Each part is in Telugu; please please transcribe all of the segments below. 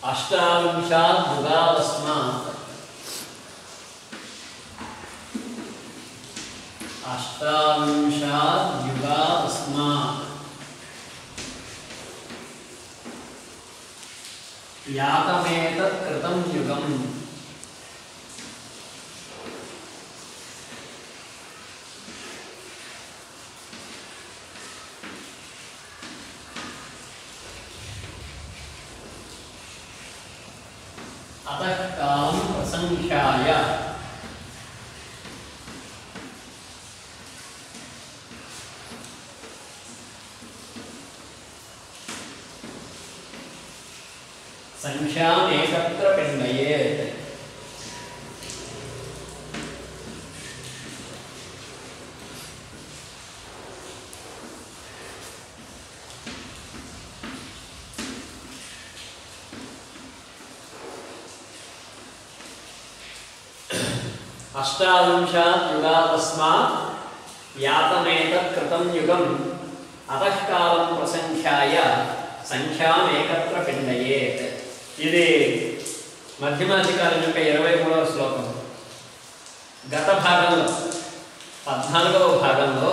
अष्टाविंशात् युगादस्मात् यातमेतत् कृतं युगम् अतः कालं प्रसंख्याय संख्याम् एकत्र पिण्डयेत्। अष्टाविंशात् युगादस्मात् यातमेतत् कृतं युगम् अतः कालं प्रसंख्याय संख्याम् एकत्र पिण्डयेत्। ఇది మధ్యమాధికారం యొక్క 23వ శ్లోకం. గత భాగంలో 14వ భాగంలో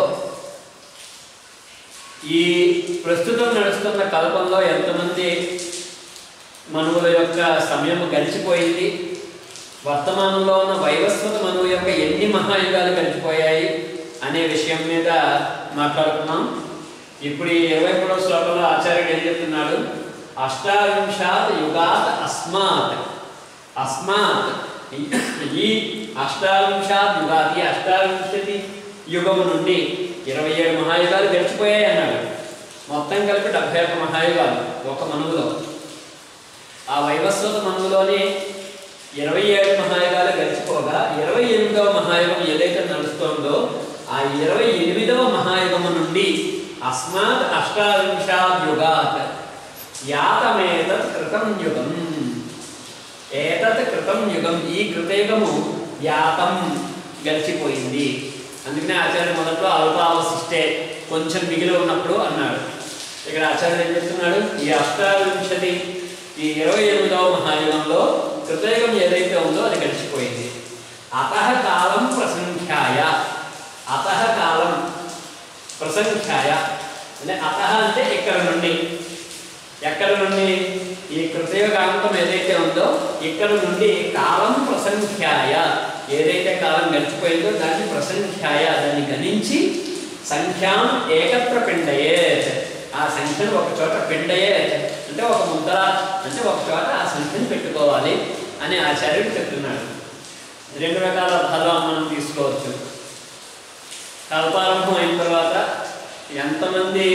ఈ ప్రస్తుతం నడుస్తున్న కల్పంలో ఎంతమంది మనువుల యొక్క సమయం గడిచిపోయింది, వర్తమానంలో ఉన్న వైవస్వత మనువు యొక్క ఎన్ని మహాయుగాలు గడిచిపోయాయి అనే విషయం మీద మాట్లాడుతున్నాం. ఇప్పుడు ఈ 23వ శ్లోకంలో ఆచార్యుడు ఏం చెప్తున్నాడు? అష్టావింశాత్ యుగాత్ అస్మాత్ అస్మాత్ ఈ అష్టావింశాత్ యుగాత్ ఈ అష్టావింశతి యుగం నుండి 27 మహాయుగాలు గడిచిపోయాయి అన్నాడు. మొత్తం కలిపి 71 మహాయుగాలు ఒక మనువులో. ఆ వైవస్వత మనువులోనే 27 మహాయుగాలు గడిచిపోగా 28వ మహాయుగం ఏదైతే నడుస్తోందో ఆ 28వ మహాయుగము నుండి అస్మాత్ అష్టావింశాత్ యుగాత్ యాతమేతత్ కృతం యుగం. ఏతత్ కృతం యుగం, ఈ కృతయుగము యాతం గడిచిపోయింది. అందుకనే ఆచార్యుడు మొదట్లో అల్పావశిష్టే కొంచెం మిగిలి ఉన్నప్పుడు అన్నాడు. ఇక్కడ ఆచార్యుడు ఏం చెప్తున్నాడు? ఈ అష్టావింశతి ఈ 28వ మహాయుగంలో కృతయుగం ఏదైతే ఉందో అది గడిచిపోయింది. అతః కాలం ప్రసంఖ్యాయ, అతః కాలం ప్రసంఖ్యాయ అంటే అతః అంటే ఇక్కడ నుండి, ఎక్కడ నుండి? ఈ కృతయుగాంతం ఏదైతే ఉందో ఇక్కడ నుండి కాలం ప్రసంఖ్యాయ, ఏదైతే కాలం గడిచిపోయిందో దాన్ని ప్రసంఖ్యాయ, దాన్ని గణించి సంఖ్యాం ఏకత్ర పిండయేత్, ఆ సంఖ్యను ఒక చోట పిండయేత్ అంటే ఒక ముద్ర అంటే ఒక చోట ఆ సంఖ్యను పెట్టుకోవాలి అని ఆచార్యుడు చెప్తున్నాడు. 2 రకాల అర్థాలు మనం తీసుకోవచ్చు. కల్పారంభం అయిన తర్వాత ఎంతమంది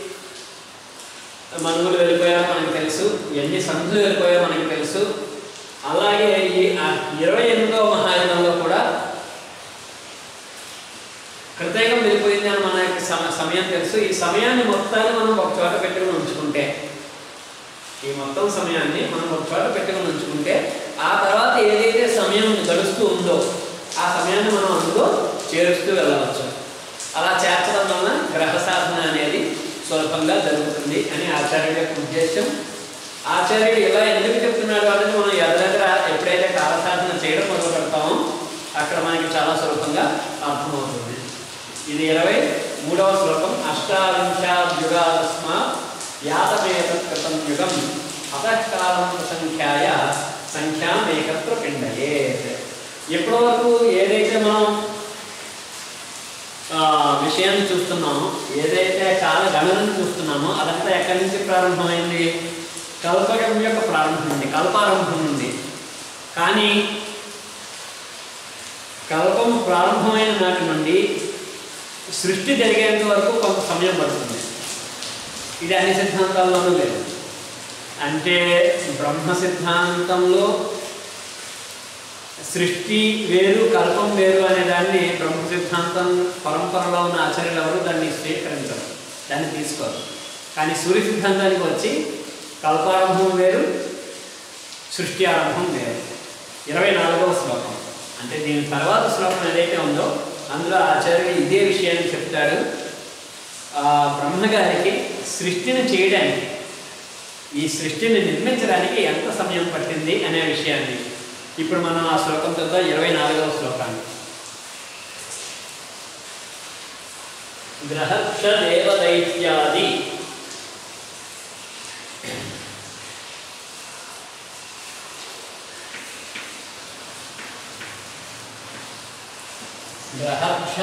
మనువులు వెళ్ళిపోయారో మనకు తెలుసు, ఎన్ని సంధులు వెళ్ళిపోయారో మనకు తెలుసు. అలాగే ఈ 28వ మహాయుగంలో కూడా కృతయుగం వెళ్ళిపోయింది అని మనకి సమయం తెలుసు. ఈ సమయాన్ని మొత్తాన్ని మనం ఒక చోట పెట్టుకుని ఉంచుకుంటే, ఈ మొత్తం సమయాన్ని మనం ఒక చోట పెట్టుకుని ఉంచుకుంటే ఆ తర్వాత ఏదైతే సమయం గడుస్తూ ఉందో ఆ సమయాన్ని మనం అందులో చేరుస్తూ వెళ్ళవచ్చు. అలా చేర్చడం వలన గ్రహ సాధన అనేది సులభంగా జరుగుతుంది అని ఆచార్యుడి యొక్క ఉద్దేశం. ఆచార్యుడు ఇలా ఎందుకు చెప్తున్నాడు అనేది మనం ఎదురెదుర ఎప్పుడైతే కాలసాధన చేయడం మొదలు పెడతామో అక్కడ మనకి చాలా సులభంగా అర్థమవుతుంది. ఇది 23వ శ్లోకం. అష్టావింశాత్ యుగాదస్మాత్ యాతమేతత్ కృతం యుగం అతః కాలం ప్రసంఖ్యాయ సంఖ్యాం ఏకత్ర పిండయేత్. ఎప్పటి వరకు ఏదైతే మనం విషయాన్ని చూస్తున్నామో, ఏదైతే కాల గణనను చూస్తున్నామో అదంతా ఎక్కడి నుంచి ప్రారంభమైంది? కల్పకం యొక్క ప్రారంభం నుండి, కల్పారంభం నుండి. కానీ కల్పం ప్రారంభమైన నాటి నుండి సృష్టి జరిగేంత వరకు కొంత సమయం పడుతుంది. ఇది అన్ని సిద్ధాంతాల్లోనూ లేదు. అంటే బ్రహ్మ సిద్ధాంతంలో సృష్టి వేరు కల్పం వేరు అనే దాన్ని బ్రహ్మ సిద్ధాంతం పరంపరలో ఉన్న ఆచార్యులు ఎవరు దాన్ని స్వీకరించరు, దాన్ని తీసుకోరు. కానీ సూర్య సిద్ధాంతానికి వచ్చి కల్పారంభం వేరు, సృష్టి ఆరంభం వేరు. 24వ శ్లోకం అంటే దీని తర్వాత శ్లోకం ఏదైతే ఉందో అందులో ఆచార్యుడు ఇదే విషయాన్ని చెప్తాడు. బ్రహ్మగారికి సృష్టిని చేయడానికి ఈ సృష్టిని నిర్మించడానికి ఎంత సమయం పట్టింది అనే విషయాన్ని ఇప్పుడు మనం ఆ శ్లోకం చూద్దాం. 24వ శ్లోకాన్ని. గ్రహక్ష దేవదైత్యాది గ్రహక్ష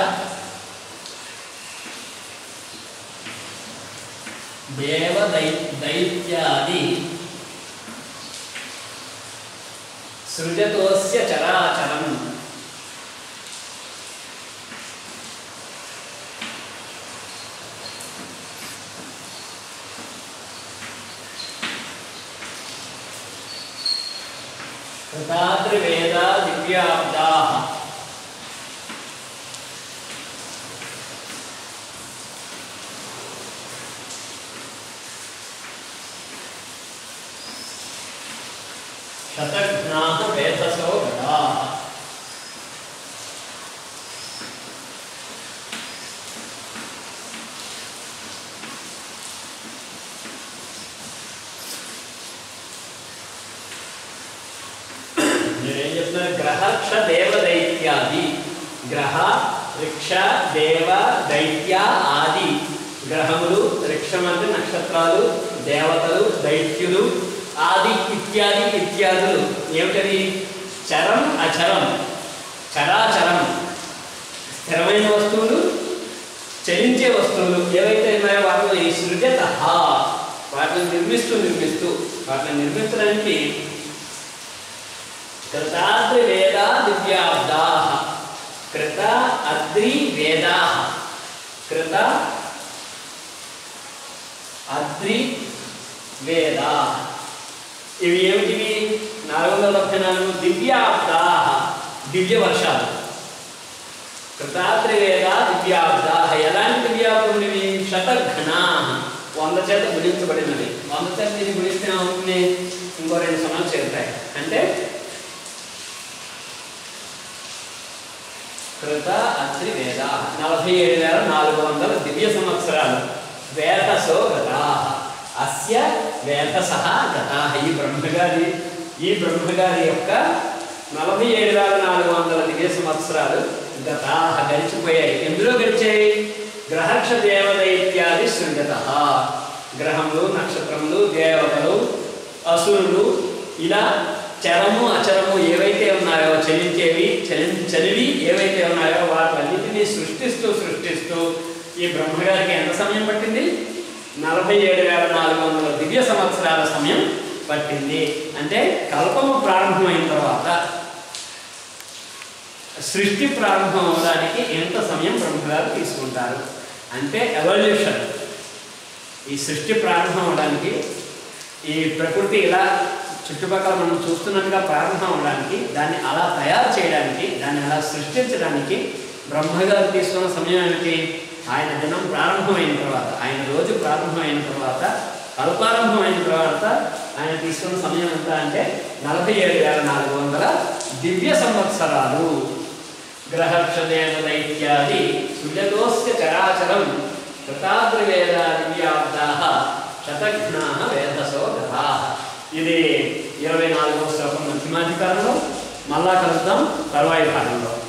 దేవదైత్యాది సృజతోస్య చరాచరం కృతాద్రివేదా దివ్యాబ్దాః శతఘ్నాః వేదసో గతాః. నేనేం చెప్తున్నా, గ్రహక్ష దేవదైత్యాది. గ్రహ రిక్ష దేవ దైత్య ఆది. గ్రహములు, రిక్షమంటే నక్షత్రాలు, దేవతలు, దైత్యులు, ఆది ఇత్యాది ఇత్యాదులు. ఏమిటది? చరం అచరం, చరాచరం, స్థిరమైన వస్తువులు, చలించే వస్తువులు ఏవైతే ఉన్నాయో వాటిని సృజత, వాటిని నిర్మిస్తూ వాటిని నిర్మించడానికి కృతాద్రి వేదా దివ్యాబ్దా. కృత అద్రి వేదా, కృత అద్రి వేదా. ఇవి ఏమిటివి? 474 దివ్యాబ్దా, దివ్య వర్షాలు. కృతాద్రివేద దివ్యాబ్దా. ఎలాంటి దివ్యాబ్దం ఇవి? శతఘ్నా, 100 చేత గుణించబడినవి. 100 చేత ఇది గుణిస్తే అవుతుంది, ఇంకో 2 సున్నాలు చేరుతాయి. అంటే కృత అద్రివేద 47,400 దివ్య సంవత్సరాలు. వేదసో గతా, అస్య వేదసః గతాః. ఈ బ్రహ్మగారి యొక్క 47,400 దివ్య సంవత్సరాలు గతాః, గడిచిపోయాయి. ఎందులో గడిచాయి? గ్రహక్ష దేవదైత్యాది సృజతః. గ్రహములు, నక్షత్రములు, దేవతలు, అసురులు, ఇలా చరము అచరము ఏవైతే ఉన్నాయో, చలివి ఏవైతే ఉన్నాయో వాటన్నిటినీ సృష్టిస్తూ ఈ బ్రహ్మగారికి ఎంత సమయం పట్టింది? 47,400 దివ్య సంవత్సరాల సమయం పట్టింది. అంటే కల్పము ప్రారంభమైన తర్వాత సృష్టి ప్రారంభం అవడానికి ఎంత సమయం బ్రహ్మగారు తీసుకుంటారు అంటే ఎవల్యూషన్. ఈ సృష్టి ప్రారంభం అవడానికి, ఈ ప్రకృతి ఇలా చుట్టుపక్కల మనం చూస్తున్నట్టుగా ప్రారంభం అవడానికి, దాన్ని అలా తయారు చేయడానికి, దాన్ని అలా సృష్టించడానికి బ్రహ్మగారు తీసుకున్న సమయం ఏమిటి? ఆయన దినం ప్రారంభమైన తర్వాత, ఆయన రోజు ప్రారంభమైన తర్వాత, కల్పారంభమైన తర్వాత ఆయన తీసుకున్న సమయం ఎంత అంటే 47,400 దివ్య సంవత్సరాలు. గ్రహక్ష దేవదైత్యాది సృజతోస్య చరాచరం కృతాద్రివేద దివ్యాబ్దాః శతఘ్నాః వేదసో గతాః. ఇది 24వ శ్లోకం మధ్యమాధికారంలో. మళ్ళా కలుద్దాం తరువాయి భాగంలో.